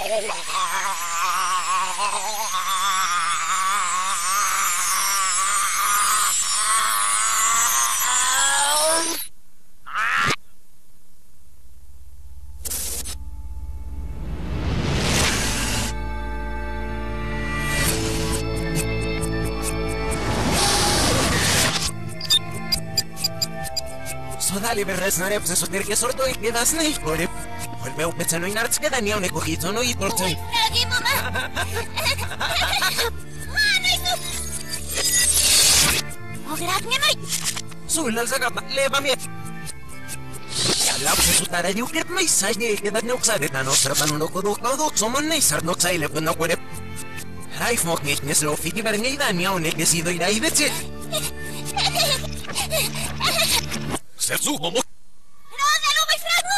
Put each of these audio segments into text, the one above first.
Dali berres na repse so terke sorto ik das nicht wurde. Hol meu peceno inarts ke dania ne cogito no i torto. Dragi mama. Ogradnie noi. Sul zaga leva mi. La pse su tare di uket mai sai ne ke dania uksade na nostra panu ko do somon nei sar no sai le no puede. Raif mok nicht ne so fiti ber nei dania ne ke sido ira i vece. Serzu momo. Rodalo mai fragmo.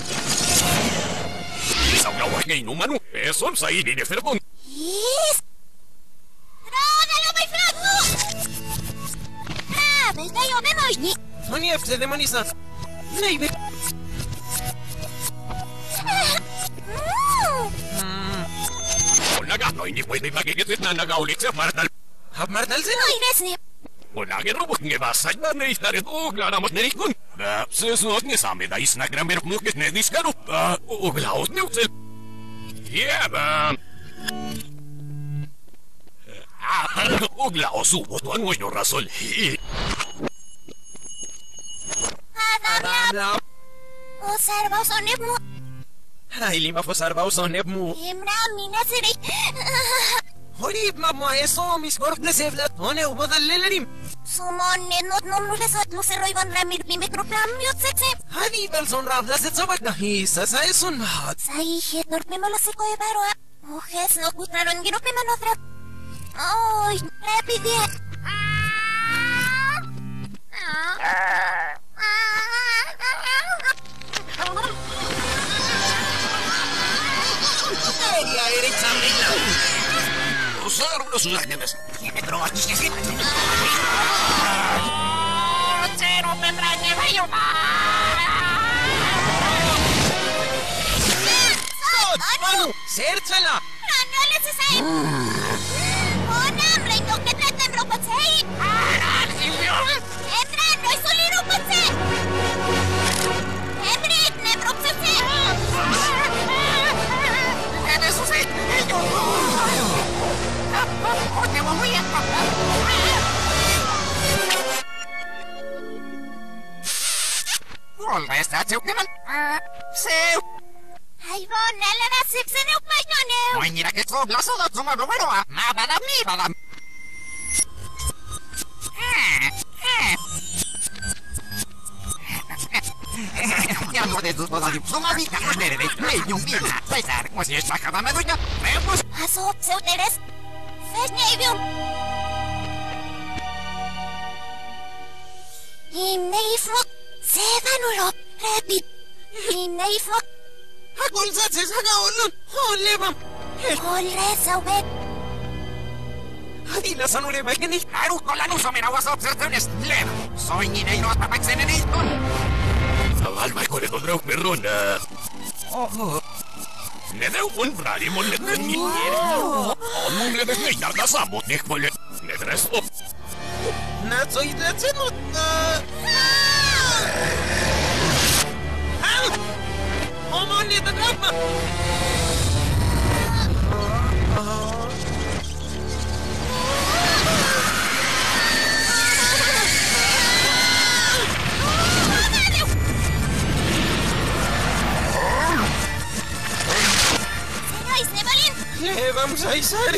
Sauga wahnya inumanu. Eson sai di neferbon. Yes. Rodalo mai fragmo. Ah, ves dai ome moi ni. Oni efse de manisa. Nei be. Onaga no ini puede pakai na naga ulik martal. Hab martal se. Oi resne. Onaga robot nge basaj na ne istare ogla mot nerikun. Se snot ne same da isna gramer mukes ne diskaru. Ogla ot ne utsel. Yeah, ogla osubo to no yo razol. Adamia. Observa sonemu. Ai lima fosarva usonebmu. Imra minasiri. Horib mamma eso mis gorfne sevlat one ubodallelerim. Sumone not nomnule satlu se roivan ramir bime kroplam yotsetse. Hani belson ravda se tsobak nahi sasa esun hat. Sai het nort me mala se koe baro. Mujes no kutaron giro pe manofra. Oi, rapide. Ella eres samina. Usar los lágrimas. Me trovaste que sí. Cero me trae bayo. Manu, serchala. Ranale se sai. Onam reino que traten ropatsei. Entra no soli ropatsei. Enrit ne ropatsei. Eso sí. Te voy a Olga está teukeman. Seu. Ai von elena sipsen up magnone. Oi mira que esto blaso do toma do bueno. Ma bada mi bada. Ya no de tu toda diploma mi carrera de medio mira. Pensar como si esta cada meduña. Vemos. Aso seu teres. Fesnevium. Imneifok. Sevanulo. Rapid. Imneifok. Hakul zates haga olun. Olebam. Olresauet. Adila sanure bagni. Haru kolanus omena was observaciones. Leva. Soy ni nei no atapaxen en esto. Alma con el otro perrón. Ne deu un frari mon le ni. Omung le desnei da samot ne khole. Ne dreso. Na soy de cenut. Omon ni da gama. Le vamos a izar.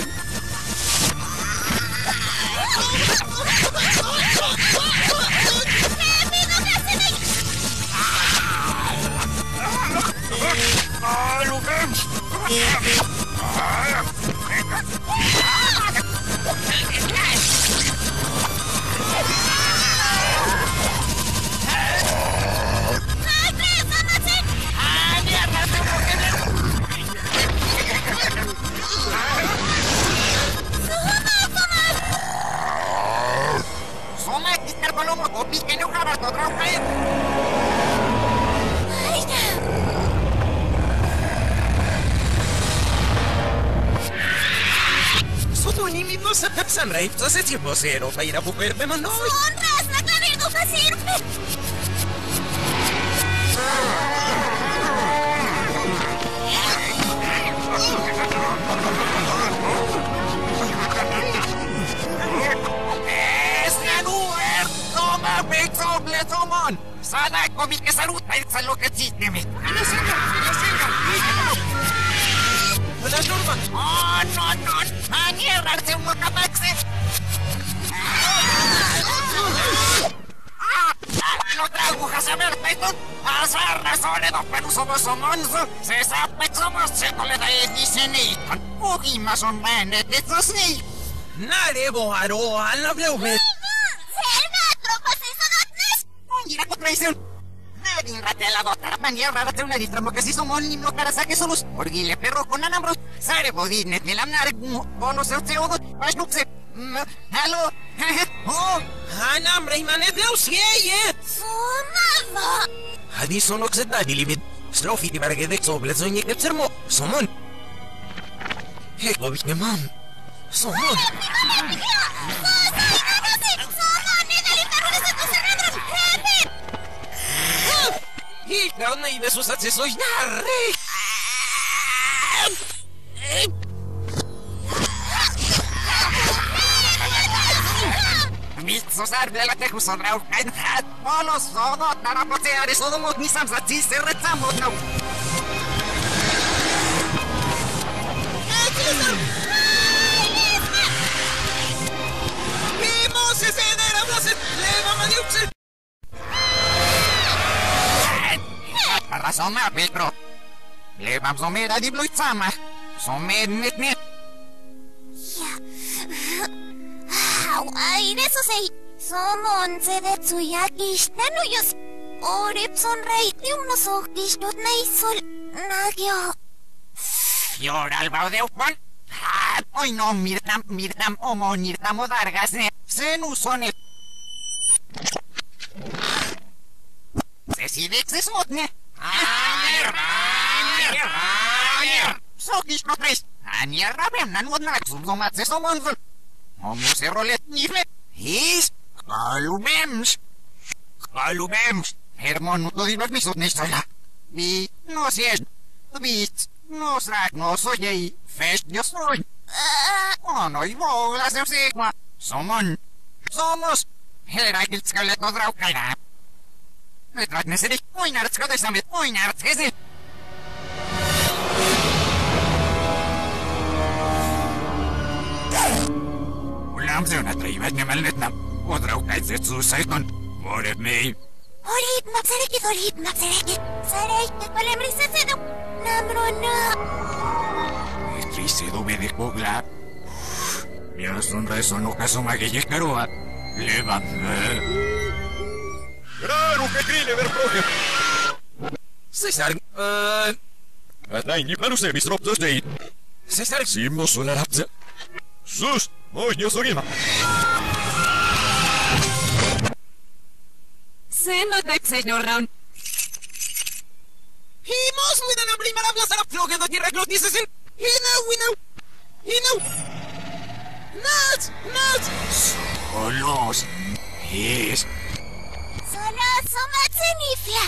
San Rey, se si posero, pa ir a buquerpe man noi. Honras na klaver do pasirpe. Somon! Sana komik ka sa ruta sa lokasi nimi. Wala Norman. No. Mangyara sa mga baksit. Lo trago ka sa merta ito. Asar na sole do pero somos somonzo. Se sabe somos se tole da edisinitan. Ugi mason mane de tosni. Nare boharo, alla bleume. Mira ko traición. Nadie ratela dotar manierra rate una distramo que si somos nimno para saque solos. Orgile perro con anambros. Sare bodine nelamnar bono se odo. Pasnupse. Hallo. Oh, Anamre manet bleusie. Sonava. Hadi sonok zeda dilibit. Strofi ti bargedek soblezonje kepsermo. Somon. Heko bitnemam. Somon. Главное имя сусаться сложно. Митсо сарбе ла теху содрав кайн хат. Моло содо тара потеаре содо мот нисам за ци се рецам моднав. Мимосе се дера власет. Лева мадиуксе. Razón Pedro. Le vamos a mirar di bluitzama. Son net. Ay, eso sei. Somon se de tsuyaki shtanuyos. Orip sonrei no sokis dot naisol. Nagyo. Fior alba de upon. Hoy no mirdam omo nirdam dargas ne. Se nu sone. Se si vexes motne. Anier! Sokis no tres. Anier rabem nan modnak subzomat se somonzul. Omu se rolet nifle. His. Kalubems. Hermon nu to dinot misot nistola. Bi no sies. Bit. No srak no sojei. Fest dios roy. Onoi volas de sigma. Somos. Helerakil skalet no drau kaira. Metrat neseri, oynarts kadar samet, oynarts gezi. Ulam se ona traivat nemalnetnam. Odrau kaitset suusaikon. Moret mei. Orip napserekit. Sareikit palemrisse sedu. Namrona. Estrisi dumedi kugla. Mia sonreso no kasumagijek karua. Levamme. Raro che grille ver proche. Cesar. Atai ni panu se bistrop dos dei. Cesar. Simmo sulla rapza. Sus, oi sorima. Seno dai señor Round. Himos with an primera plaza la floga do tierra glot dices en. We know. Not. Solos. Yes. Solo somatsenifia.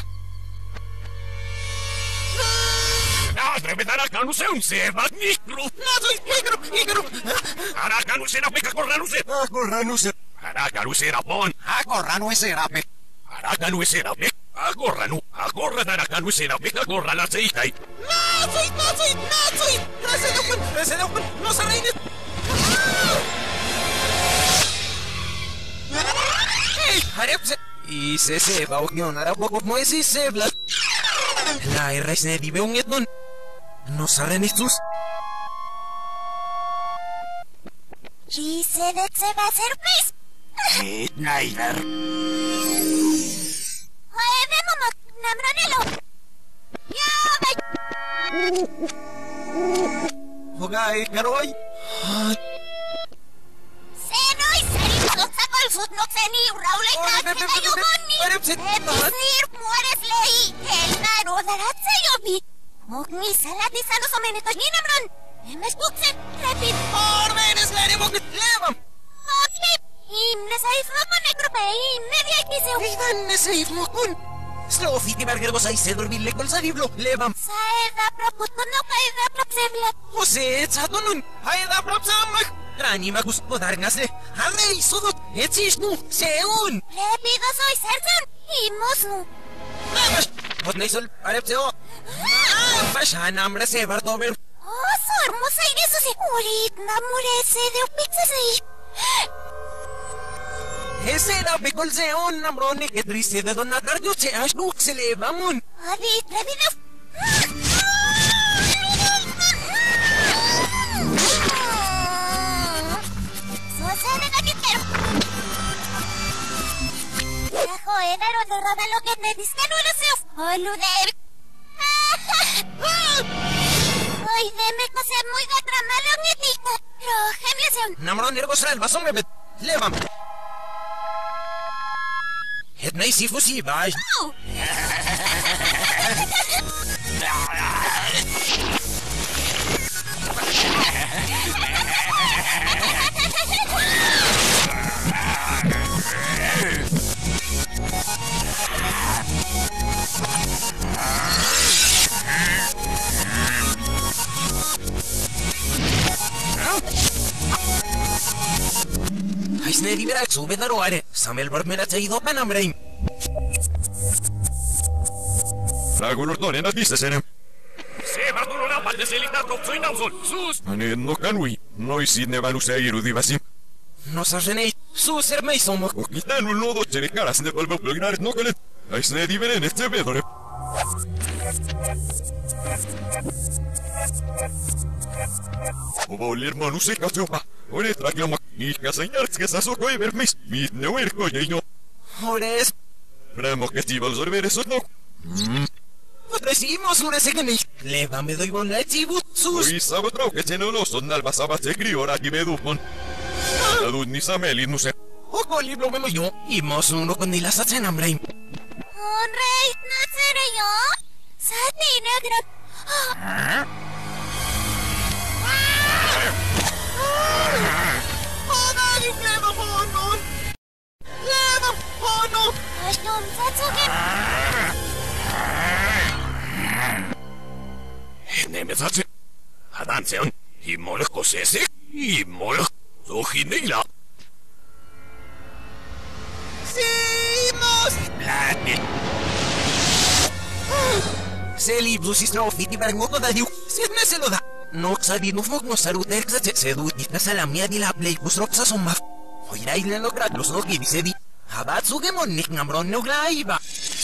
Trevedara kanusem se magnikru. Igru. Ara kanusera peka korranuse. Corranuse. Ara kanusera pon. Acorranu esera pe. Ara kanusera pe. Agorra dara kanusera peka korrala seitai. Nazi. Resedokun. No sarreine. Harepse. I se va ognion ara poco moesi se bla. La resne di beun etnon. No sarrenistus. She said it se va a hacer pis. Midnighter. Oye, mamá, namronelo. Ya, Hogai garoy. Senoy sarito saco el fut no seni Raúl y decir, mueres ley. El naro darat se yobi. Mogni salati salos o menetos ni namron. Hemmes buksen, rapid. Armenes lähde voknet levam. Okei. Himne saif romane gruppe, himne viekiseu. Ivanne seif mokun. Slofiti märger sai sedurville kol sarivlo levam. Saeda proputun no kaida propsevle. Ose tsatunun. Haida propsamak. Ranimagus podarngasle. Harrei sodot. Etsisnu. Seun. Rapido soy sersan. Himosnu. Vamos. Potneisol arepseo. Pashanam resevar dover. Sormus ai resusi. Urit namurese de upixesei. Hesera bekol seun namrone que triste de donna cardio se asnu se levamun. Adit, rapido. Sucede la quintero. Edero de roda lo que te dice no lo sé. Oluder. Ay, deme cosas muy de tramalo nietita. Rogemlesion. Namron nervosral vasom bebet. Levam. Het nei si fusi vaj. Haisne libera sube daroare. Samel barmena chaido panamrein. Ragulur toinen at missä sen? Seevartulo napalde selittää kopsuin nausun. Suus! Hänen nokanui. Noisin ne vanuse irudivasi. No sajenei. Suuser meisomo. Mitä null nodotseni karas ne palve pluginarit nokalet. Haisne divenen efter vedore. Ovolir manuse katsopa. Olet rakelma. Ihkäsen järtskessä sokoi vermis. Mitne uerko jeino. Ores. Premo que stival sorveres no. Recibimos un ese que ni. Levame doy bon la chibu. Sus. Oi savo trauketsen oloston nalvasavat se krioraki vedupon. Adun ni samelin nuse. Oko libro me yo. Imos uno con ni la sachen amrein. On reit natsere yo. Sati negra. Levam honon. Levam honon. Ashtum satsugen. Nemme satsi. Hadan se on. Himmolek kosese. Himmolek. Sohineila. Simos. Lähti. Se libro si strofiti per moto da diu. Sidne se lo da. No sabi no fog no saruter se du ita salamia di la play kusropsa somma. Hoira ile no gradlos no gibi se di. Habatsu gemon nik namron no glaiba.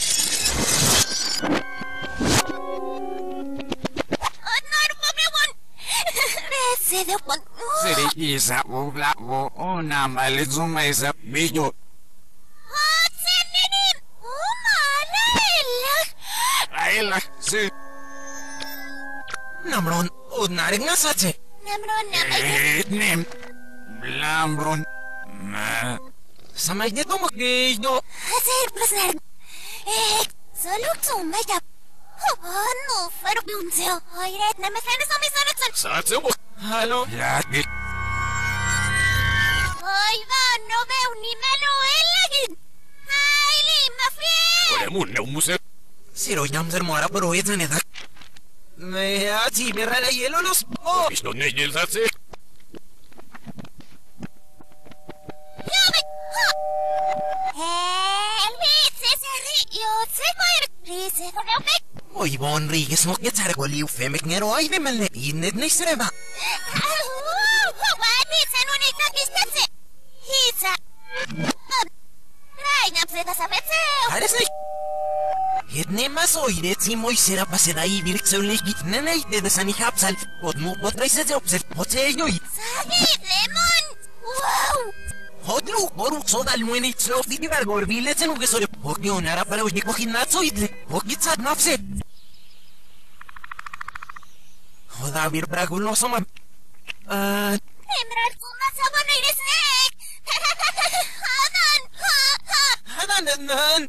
Resede pon. Seri isa ugla o ona malizuma isa bijo. Hatsenenim. Umalailla. Aila si. Namron odnare ngasache. Namron namay. Etnim. Blambron. Ma. Samay de tomo que no. Hacer placer. Solo tsumaya. No, pero piunseo. Oiret na mesene sa misanatsan. Satsi mo. Halo. Lähti. Oiva, no veo ni melo elagin. Haili, mafie. Ole mun neumuse. Siro jamser mora pero es neda. Me achi me rala hielo los. Oh. Mis no neil satsi. Oi bon Riges no get sargo liu femek nero ai de melle innet ne sreba. Hares ne. Het ne mas oire ti moi sera paseda i virk solik git ne ne de sani hapsal. Od mu potraise ze obser. Hote yoi. Hodru boru soda lueni tsof di vergor bile tsenu ge sore. Hokion ara para ujni ko hinatso idle. Hokitsat nafse. Hoda bir bragul no soma. Hadan.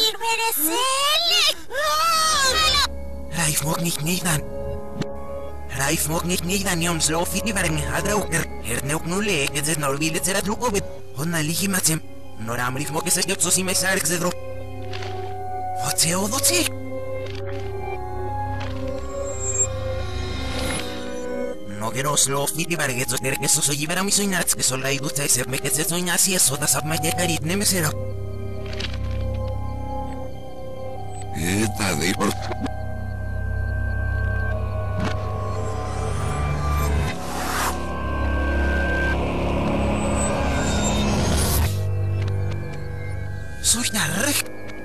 Raif mok nicht dan. Raif mag niet aan jom sloof die waar me hadra ook ook nu leek het is nou wil het er ook op honna ligi matem noram rif mag het zo sim sark zedro wat je wat je no quiero sloof die waar het zo der que so llevar a mi soñats que solo hay gusta ese me que se soña así eso da sap ma de carit ne me será Eta de por soy narre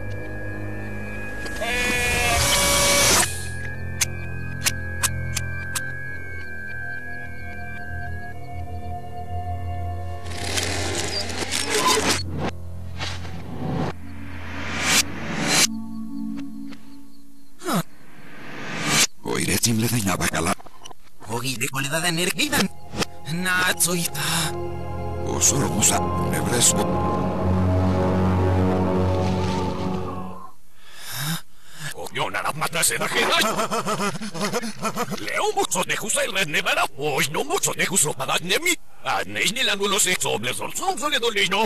Oiretim le daña bacala. Hogi de cualidad de energía Natsuita Osoromusa, nebresko. Cogiona la mata se da que Leo mucho de jusa el red nevera. Hoy no mucho de jusa para nemi. A ni la nulo se sobre sol son de dolino.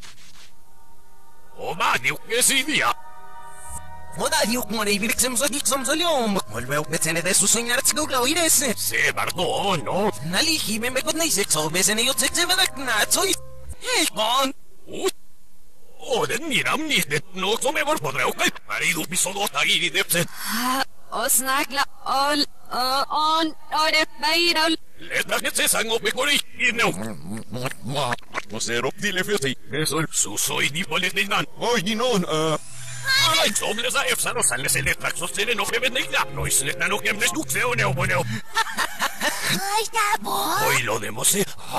O va ni que si dia. Moda diuk more virksem zo dik som zoliom. Volveu pe cene de sus soñar tsgugla oirese. Se bardo no. Nali hime me kodnei sexo besene yo tsekse vedak natsoi. Bon. O den miram ni det no som är vår podre och marido pisodo tagir i det. Och snackla all on det bejral. Leta que se sango pecori i no. Och ser upp till efter. Eso su soy di politan. Oj, ni någon Ay, som les a efsa no sales el extraxo se no que venida. No es neta no que me duxe o neo bueno. Ay, tabo. Hoy lo demos.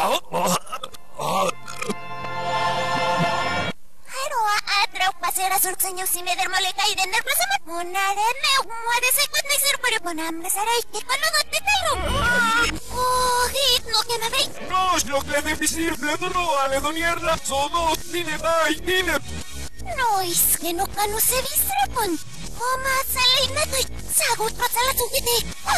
Pero atrau pasera surtseño si me dermole caí de nervios me monare me muere se cuando ser pero con hambre será que con lo de telo. Oh, hit no que me veis. No, es lo que debe decir, no, ale do mierda. Sono, dine, dai, dine. No, es que no cano se distrapon. Oma sale y neto y sagut pasala su gite.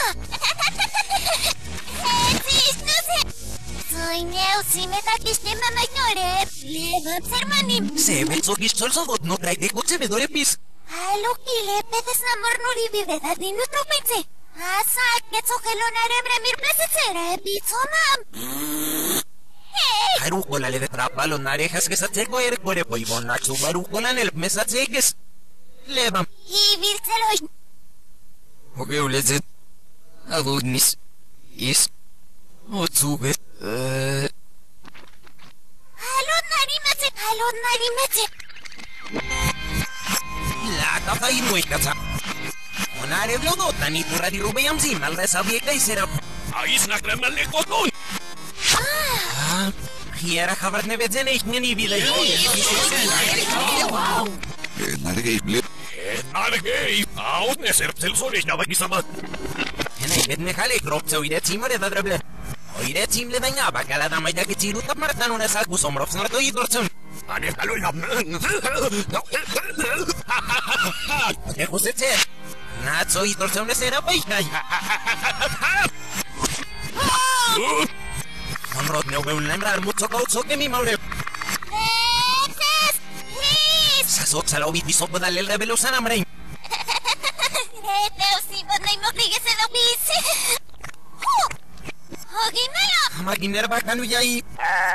No sé. Soy neo si me taquiste mamá llore. Levan sermanim. Se ve so gis sol so no trae de coche de dore pis. A lo que le pedes namor no rivive da di nuestro pense. Asa que so que lo narebre mir placera bizoma. Harukola le trapa lo narejas que sa tsego core poi bona chubarukola el mesa tseges. Levam. Y virtelo. Ogeu lezet. Agudnis. Is. Otsube. Alon narimete. La tapa y muy casa. Onare blodo tani tu radi rubeam si mal de sabie que será. Ahí es la crema de cotón. Hiera habar ne vedzene ich ni vida. Nargeible. Nargei. Out ne serpsel solich na vakisama. Hene vedne hale kropce oire timore da drable. Oire timle daña bakala da maya que tiru tap martan una saku somrov snarto y dorchun. Ane kalo la. Te kusetse. Natso y dorchun ne será paika. Onrod ne obe un lembrar mucho caucho que mi maure. Sasok salobi bisopo dale el rebelo sanamrein. Teo si vos no impliques en la bici. Oginelo. Maginer bakanu yai.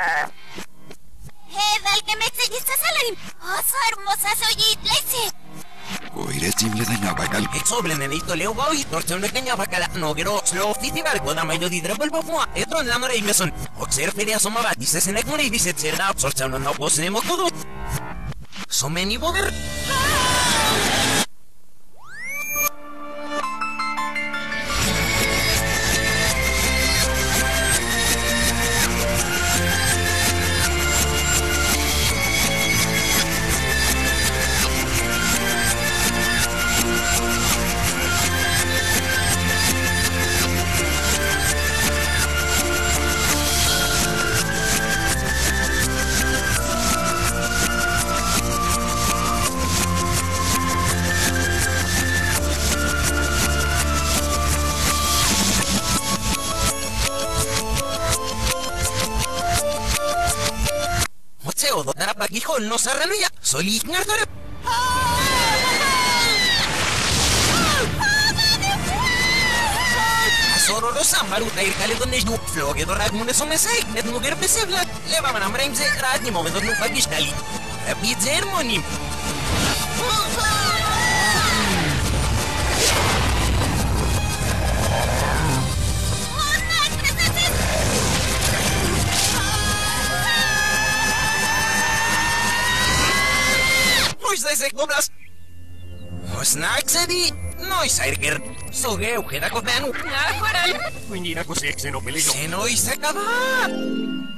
Dal que me seguiste a salarim. Oh, su hermosa soy iglesia. Oiretim le daña bacal. Exoblen en esto leo hoy, dorchun ne kenya bakala no gero slow festival goda mayo di drabel bopua. Etron la mare meson. Oxer feria somaba dice se nekmore dice será absorción no posemos todo. So many boger. todo tarapakihol no sarranuya. Solik ngartore. Sororo sambaruta irkali donde nu floge do ragmune somesai net nu gerbesevla. Leva manam remze radni momentot nu pagistali. Rapid harmonim. Zezek doblas. Osnak sedi, noi sairker. Sogeu heda kopenu. Quindi era così che se non me le Se noi se acaba.